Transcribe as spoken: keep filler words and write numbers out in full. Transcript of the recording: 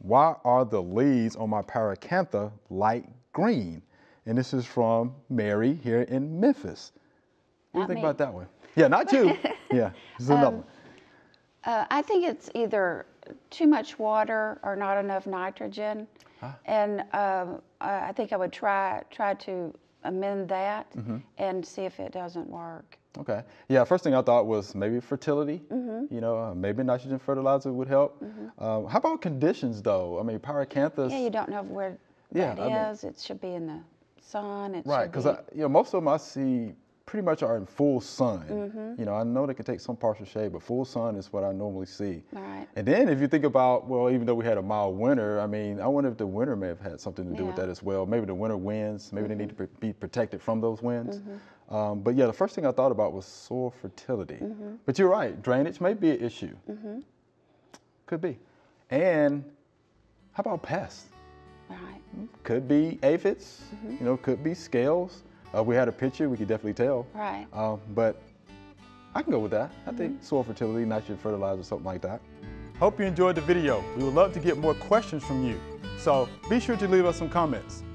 why are the leaves on my Pyracantha light green? And this is from Mary here in Memphis. What do you think about that one? Yeah, not you. Yeah, this is another um, one. Uh, I think it's either too much water or not enough nitrogen. Huh? And um, I think I would try try to amend that mm-hmm. and see if it doesn't work. Okay. Yeah, first thing I thought was maybe fertility. Mm-hmm. You know, uh, maybe nitrogen fertilizer would help. Mm-hmm. um, how about conditions, though? I mean, Pyracanthus. Yeah, you don't know where yeah, that I is. Mean, it should be in the sun. It right, because you know most of them I see pretty much are in full sun. Mm-hmm. You know, I know they can take some partial shade, but full sun is what I normally see. Right. And then if you think about, well, even though we had a mild winter, I mean, I wonder if the winter may have had something to do yeah. with that as well. Maybe the winter winds, maybe mm-hmm. they need to be protected from those winds. Mm-hmm. um, but yeah, the first thing I thought about was soil fertility. Mm-hmm. But you're right, drainage may be an issue. Mm-hmm. Could be. And how about pests? Right. Could be aphids, mm-hmm. you know, could be scales. Uh, we had a picture, we could definitely tell. Right. Um, but I can go with that. I mm-hmm. think soil fertility, nitrogen fertilizer, something like that. Hope you enjoyed the video. We would love to get more questions from you. So be sure to leave us some comments.